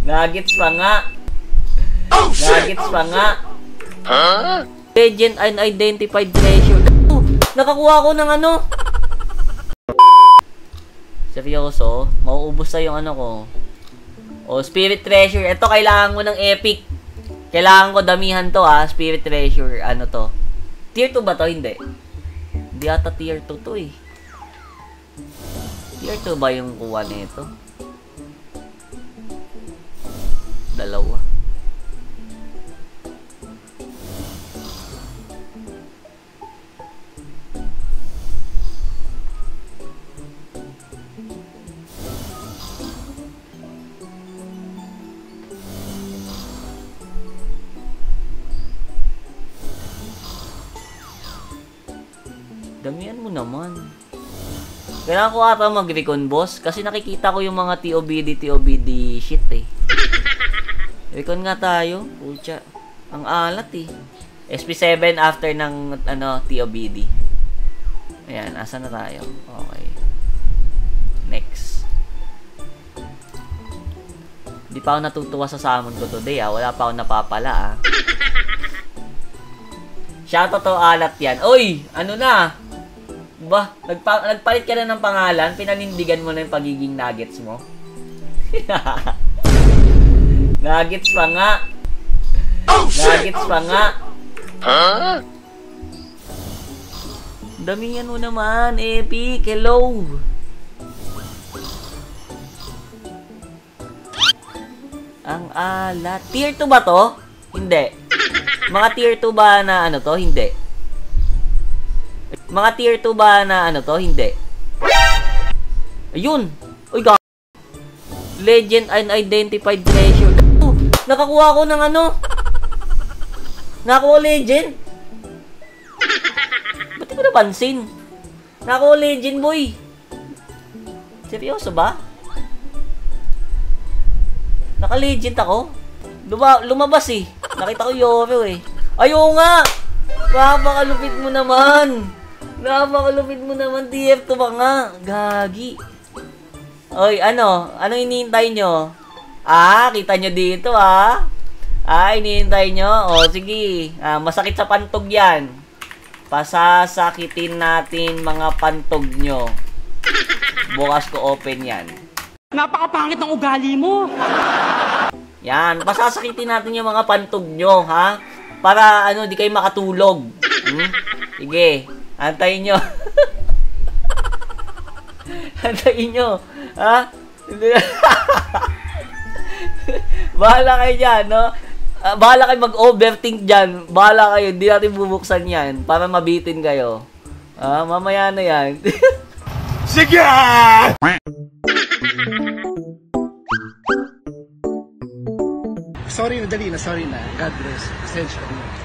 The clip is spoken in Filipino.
Nuggets pa nga. Nuggets pa nga. Legend unidentified treasure. Nakakuha ko ng ano. Seryoso? Mauubos na yung ano ko. O, spirit treasure. Ito, kailangan mo ng epic. Kailangan ko damihan to, spirit treasure. Ano to? Tier 2 ba to? Hindi. Hindi ata tier 2 to eh. Tier 2 ba yung kuha nito? Dalawa. Damihan mo naman. Kailangan ko ata mag-recon, boss. Kasi nakikita ko yung mga TOBD shit eh. Recon nga tayo. Pucha. Ang alat eh. SP7 after ng TOBD. Ayan, asa na tayo? Okay. Next. Hindi pa ako natutuwa sa summon ko today Wala pa ako napapala Shoutout to alat yan. Uy! Ano na? Ba? Nagpalit ka na ng pangalan? Pinanindigan mo na yung pagiging nuggets mo? Nuggets pa nga. Nuggets pa nga. Damihan mo naman, Epic. Hello. Ang alat. Tier 2 ba to? Hindi. Mga tier 2 ba na ano to? Hindi. Mga tier 2 ba na ano to? Hindi. Ayun. Uy, Legend unidentified treasure. Nakakuha ko ng ano? Nakakuha legend. Ba't di ko napansin? Nakakuha legend, boy. Seryoso ba? Naka-legend ako. Lumabas eh. Nakita ko Yoro eh. Ayaw nga! Napakalupit mo naman! Napakalupit mo naman, TF2 ba nga? Gagi. Oy, ano? Anong hinihintay nyo? Kita nyo dito hinihintay nyo? O, sige. Masakit sa pantog yan. Pasasakitin natin mga pantog nyo. Bukas ko open yan. Napakapangit ng ugali mo! Yan, pasasakitin natin yung mga pantog nyo, Para, di kayo makatulog. Sige, antayin nyo. Antayin nyo, Bahala kayo dyan, no? Bahala kayo mag-overthink dyan. Bahala kayo, hindi natin bubuksan yan para mabitin kayo. Mamaya na yan. Sige! Sorry na, dali na, sorry na. God bless. Essential.